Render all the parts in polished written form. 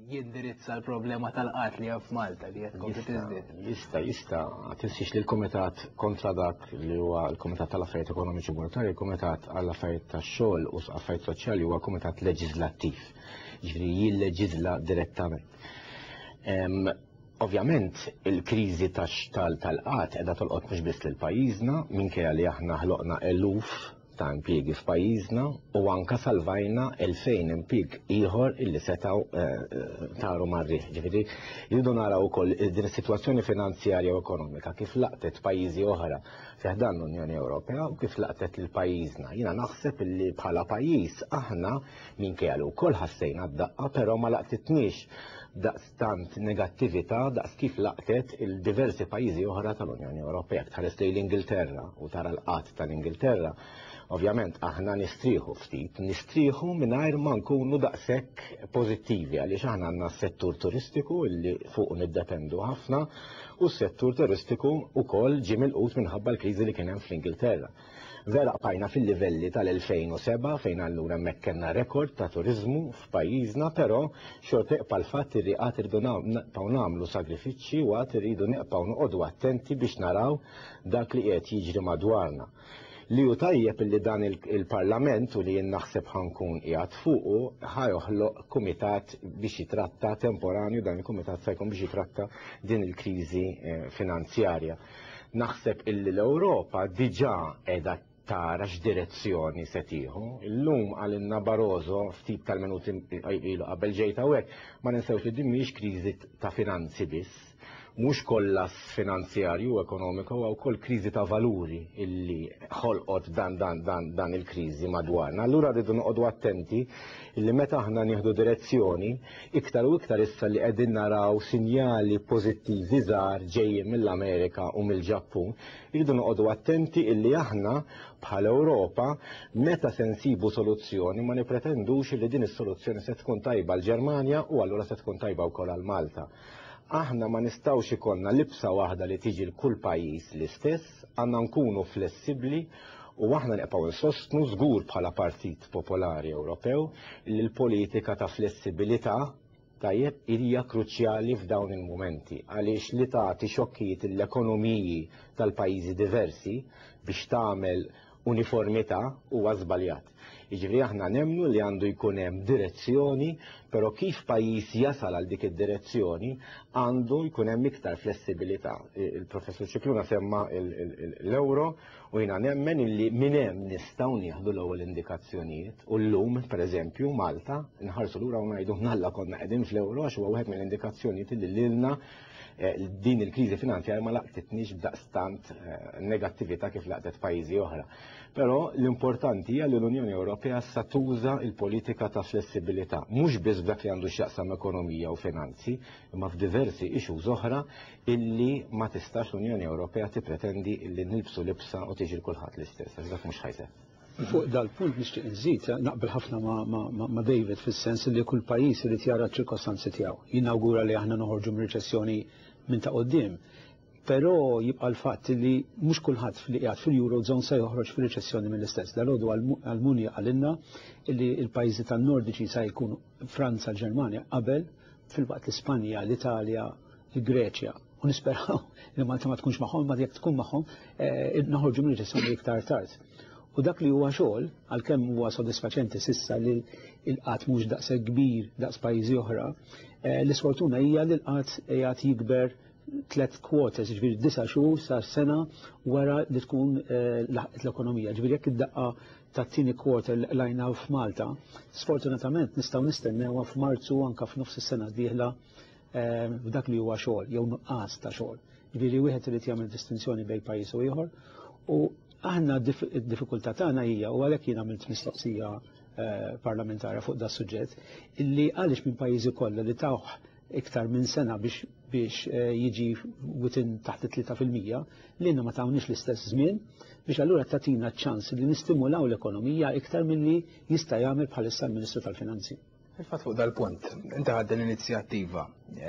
jindirizza l-problema tal-qat li għaf Malta li qed kompli tiżdied? Jista' tinsix li l-Kumitat kontra dak li huwa l-Kumitat tal-Affarijiet Ekonomiċi u Monetarji, il-Kumitat għall-Affarijiet tax-xogħol u affarijiet soċjali huwa kumitat leġislattiv, jiġifieri jilleġisla direttament. Ovvjament il-kriżi tal-qat qiegħda tolqot mhux biss lil pajjiżna minkejja li aħna ħloqna eluf ta' impjiegi f'pajjiżna u anka salvajna 2000 impjieg ieħor illi setgħu taru marriħ. Ġifieri jridu naraw ukoll din is-sitwazzjoni finanzjarja u ekonomika kif laqtet pajjiżi oħra fih dan l-Unjoni Ewropea u kif laqtet lil pajjiżna. Jiena naħseb illi bħala pajjiż aħna minkejja li wkoll ħassejna d-daqqa però ma laqtitniex daqstant negattività daqs kif laqtet il-diversi pajjiżi oħra tal-Unjoni Ewropea. Tħares lejn l-Ingilterra u tara l-qatt tal-Ingilterra. Ovvjament aħna nistrieħu ftit, nistrieħu mingħajr ma nkunu daqshekk pożittivi għaliex aħna għandna s-settur turistiku li fuq niddependu ħafna u s-settur turistiku wkoll ġie milqut minħabba l-kriżi li kien hemm fl-Ingilterra. Vera qajna fil-livelli tal-2007 fejn allura hemmhekk kellna rekord ta' turiżmu f'pajjiżna, però xorta iqpa' l-fatt li qatt irridu naqbgħu nagħmlu sagrifiċċji u qatt irridu neqgħu noqogħdu attenti biex naraw dak li qed jiġri madwarna. Li hu tajjeb li dan il-Parlament u li jien naħseb ħankun qiegħed fuqu ħajoħloq kumitat biex jitratta temporanju, dan il-kumitat se jkun biex jitratta din il-kriżi finanzjarja. Naħseb illi l-Ewropa diġà qiegħda tara x'direzzjoni se tieħu. Illum għalinna Barroso ftit tal-minuti ilu qabel ġejta hawnhekk ma ninsewx li din mhijiex kriżi ta' finanzi biss. Mhux kollha finanzjarju u ekonomiku u wkoll kriżi ta' valuri illi ħolqot dan il-kriżi madwarna. Allura rridu noqogħdu attenti illi meta aħna nieħdu direzzjoni iktar u iktar issa li qegħdin naraw sinjali pożittivi żgħar ġejjin mill-Amerika u mill-Ġappun, irridu noqogħdu attenti illi aħna bħal Ewropa meta se nsibu soluzzjoni ma nipretendux li din is-soluzzjoni se tkun tajba l-Ġermanja u allura se tkun tajba wkoll għal Malta. Aħna ma nistawx ikollna libsa waħda li tiġi l-kull pajjiż l-istess, għandna nkunu flessibbli u aħna nibqgħu nsostnu żgur bħala Partit Popolari Ewropew li l-politika ta' flessibilità tajjeb hija kruċjali f'dawn il-mumenti għaliex li tagħti xokkijiet l-ekonomiji tal-pajjiżi diversi biex tagħmel uniformità huwa żbaljat. Jiġifieri aħna nemmnu li għandu jkun hemm direzzjoni, però kif pajjiż jasal għal dik id-direzzjoni għandu jkun hemm iktar flessibilità. Il-professur Ċikluna semma l-euro u jiena nemmen illi minn hemm nistgħu nieħdu l-ewwel indikazzjonijiet u llum pereżempju Malta nħarsu lura u ngħidu nalla konna qegħdin fl-euro għax huwa wieħed mill-indikazzjonijiet li lilna din il-kriżi finanzjarja ma laqtitniex b'daqstant negattività kif laqtet pajjiżi oħra. Però l-importanti hija li l-Unjoni Ewropea sa tuża l-politika ta' flessibilità, mhux biss dak li għandu x'jaqsam ekonomija u finanzi, imma f'diversi issues oħra illi ma tistax l-Unjoni Ewropea tippretendi li nilbsu libsa u tiġi kulħadd l-istess, għax dak mhux ħajseħ. Fuq dal-punt nixtieq nżid naqbel ħafna ma' David fis-sens li kull pajjiż irid jara ċ-ċirkostanzi tiegħu. Jinawgura li aħna noħorġu mir-reċessjoni minn ta' quddiem. Però jibqa' l-fatt li mhux kulħadd li qiegħed fil-Eurozone se joħroġ fir-reċessjoni mill-istess. Dalgħodu għall-Munja għalilna li l-pajjiżi tan-Nordiċi se jkunu Franza, l-Ġermanja qabel fil-waqt l-Ispanja, l-Italja, il-Greċja. U nisperaw li Malta ma tkunx magħhom, ma jekk tkun magħhom noħorġu mir-reċessjoni iktar tard. U dak li huwa xogħol għalkemm huwa sodisfaċenti s'issa li l-qatt mhux daqshekk kbir daqs pajjiżi oħra, l-isfortuna hija li l-qatt qiegħed jikber 3 quarters, ġifieri 9 xhur sa sena wara li tkun laħqet l-ekonomija. Ġifieri jekk id-daqqa tat-tieni quarter lajna f'Malta, sfortunatament nistgħu nistennewha f'Marzu anke f'nofs is-sena d-dieħla f'dak li huwa xogħol jew nuqqas ta' xogħol. Ġifieri wieħed irid jagħmel distinzjoni bejn pajjiż u ieħor u aħna d-diffikultà tagħna hija u għalhekk jien għamilt mistoqsija parlamentara fuq da suġġett illi għaliex minn pajjiżi kollha li tawh iktar minn sena biex jiġi witin taħt 3% li ma tawniex l-istess żmien biex allura tagħtina ċ-ċans li nistimulaw l-ekonomija iktar milli jista' jagħmel bħalissa l-Ministru tal-Finanzi. Il-fatt fuq dal-punt, inti ħadd din l-inizjattiva,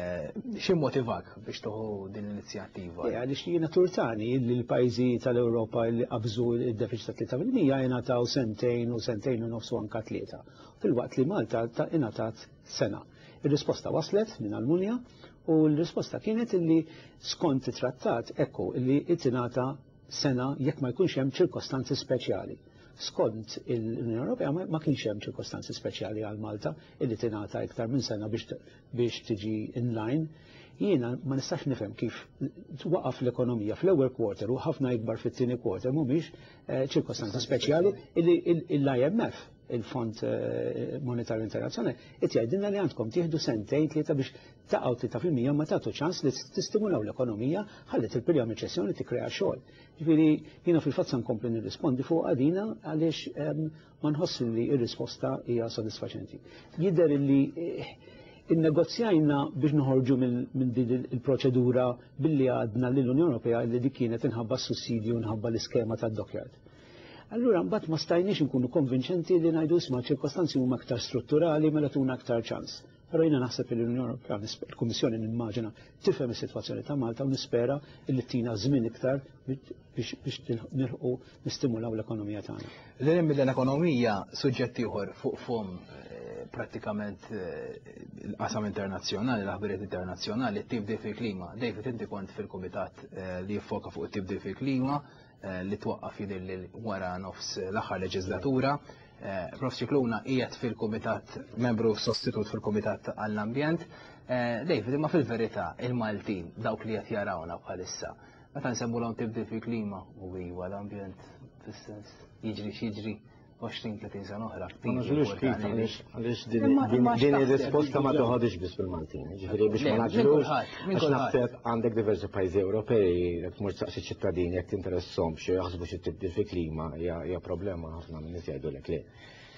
x'immotivak biex toħu din l-inizjattiva? Għaliex jiena turtani li l-pajjiżi tal-Ewropa li qabżu d-deficit ta' 3% jingħataw sentejn u nofsu anke 3. Fil-waqt li Malta ingħatat sena. Ir-risposta waslet minn Almunja u l-risposta kienet illi skont it-trattat ekku illi ittinata sena jekk ma jkunx hemm ċirkostanzi speċjali. Skont l-Unjoni Ewropea ma kienx hemm ċirkostanzi speċjali għal Malta illi tingħata iktar minn sena biex tiġi in line. Jiena ma nistax nifhem kif twaqaf l-ekonomija fl-ewwel quarter u ħafna ikbar fit-tieni quarter mhumiex ċirkostanzi speċjali illi l-IMF, il-Fond Monetarju Internazzjonali, qed jgħidilna li għandkom tieħdu sentejn tlieta biex taqgħu 3% ma tagħtu ċans li tistimulaw l-ekonomija ħallet il-perjodu reċessjoni tikkrea xogħol. Ġifieri jiena fil-fatt se nkompli nirrispondi fuq għadina għaliex ma nħossi li r-risposta hija sodisfaċenti. Jidher li innegozjajna biex noħorġu minn din il-proċedura billi għadna lill-Unjoni Ewropea li dik kienet inħabba s-sussidju nħabba l-iskema tad-dockyard. Allura mbagħad ma stajniex inkunu konvinċenti li ngħidu isma' ċirkostanzi huma aktar strutturali mela tuna aktar ċans. Però jiena naħseb li l-Unjoni Ewropea, il-Kummissjoni nimmaġina tifhem is-sitwazzjoni ta' Malta u nispera li tina żmien iktar biex nilħqu nistimulaw l-ekonomija tagħna. L-ekonomija suġġett ieħor fuq fom pratikament l-qasam internazzjonali, l-aħbarijiet internazzjonali, tibdil fil-klima. David, inti kont fil-komitat li jiffoka fuq it-tibdil fil-klima li twaqqaf jidher li wara nofs l-aħħar leġislatura. Prof. Ċikluna qiegħed fil-komitat, membru sostitut fil-komitat għall-ambjent. David, imma fil-verità il-Maltin dawk li qed jarawna bħalissa. Meta nsemmulhom tibdil fil-klima u iwa l-ambjent fis-sens jiġri 20-30 sena oħra. Għaliex din ir-risposta ma toħodix biss bil-Maltin. Ġifieri biex ma naġlux, għax naħseb għandek diversi pajjiżi Ewropej jekk tmur taqsi ċittadini jekk tinteresshom xi jaħsbu xi tibdil fil-klima hija problema ħafna minn nies jgħidulek le.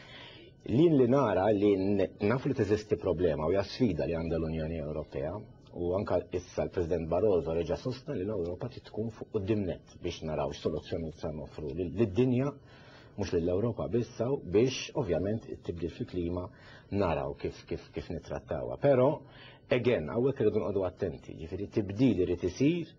Lin li nara li nafu li teżisti problema u hija sfida li għandha l-Unjoni Ewropea u anke issa l-President Barroso reġa' sostna li l-Ewropa tkun fuq qudiemnet biex naraw x'soluzzjonijiet se noffru lid-dinja mux l-Europa bissaw biex ovvjament tibdil fil-klima naraw kif nitrattawa. Pero, again, għawek rridu nqodu attenti, ġifiri tibdil irid isir,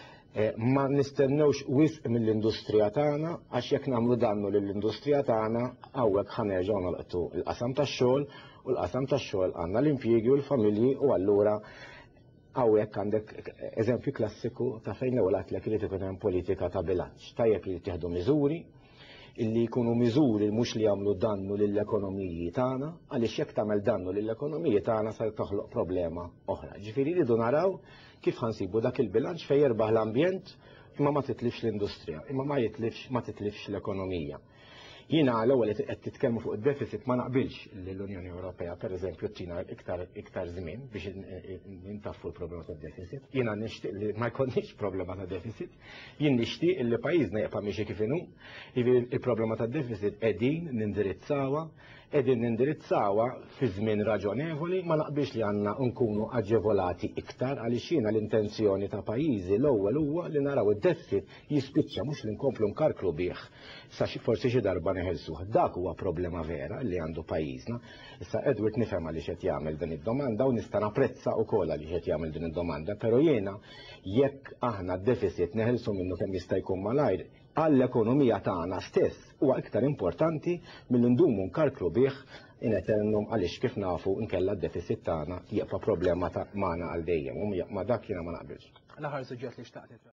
ma nistennewx wisq mill-industrija tagħna għax jekk nagħmlu dannu lill-industrija tagħna hawnhekk ħanerġgħu nolqtu l-qasam tax-xogħol u l-qasam tax-xogħol għandna l-impjiegi u l-familji u allura hawnhekk għandek eżempju klassiku ta' fejn l-ewwel għatlek irid ikun hemm politika ta' bilanċ. Tajjeb li jittieħdu miżuri illi jkunu miżuri mhux li jagħmlu dannu lill-ekonomiji tagħna, għaliex jekk tagħmel dannu lill-ekonomiji tagħna se toħloq problema oħra. Ġifieri rridu naraw kif ħansibu dak il-bilanċ fejn jerbaħ l-ambjent imma ma titlifx l-industrija, imma ma titlifx l-ekonomija. Jiena l-ewwel qed titkellmu fuq id-deficit ma naqbilx li l-Unjoni Ewropea pereżempju tina iktar żmien biex nintaffu l-problema tad-deficit. Jiena nixtieq li ma jkollniex problema ta' deficit, jien nixtieq li pajjiżna jibqa' mixi kif inhu, il-problema tad-deficit qegħdin nindirizzawa fi żmien raġonevoli, ma naqbilx li għandna nkunu aġevolati iktar għaliex jiena l-intenzjoni ta' pajjiżi l-ewwel huwa li naraw id-deficit jispiċċa mhux li nkomplu nkarklu bih sa forsi xi darba neħelsuh. Dak huwa problema vera li għandu pajjiżna. Issa Edward nifhem għaliex qed jagħmel din id-domanda u nista' napprezza wkoll għaliex qed jagħmel din id-domanda, però jiena jekk aħna d-deficit neħelsu minnu kemm jista' jkun malajr għall-ekonomija tagħna stess huwa iktar importanti milli ndumu nkarklu bih in eternum għaliex kif nafu nkella d-deficit tagħna jibqa' problema magħna għal dejjem u ma dak jiena ma naqbilx. L-aħħar suġġett li xtaqt